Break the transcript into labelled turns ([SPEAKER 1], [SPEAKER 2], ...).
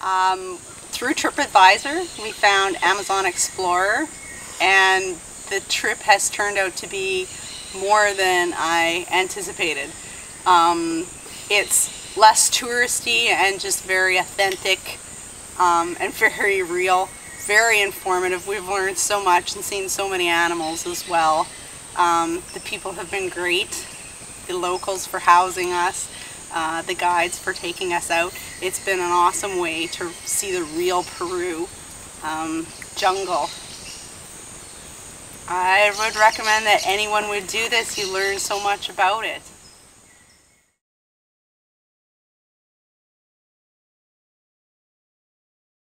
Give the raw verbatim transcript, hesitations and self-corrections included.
[SPEAKER 1] Um, through TripAdvisor, we found Amazon Explorer, and the trip has turned out to be more than I anticipated. Um, it's less touristy and just very authentic um, and very real, very informative. We've learned so much and seen so many animals as well. Um, the people have been great, the locals for housing us, uh, the guides for taking us out. It's been an awesome way to see the real Peru um, jungle. I would recommend that anyone would do this. You learn so much about it.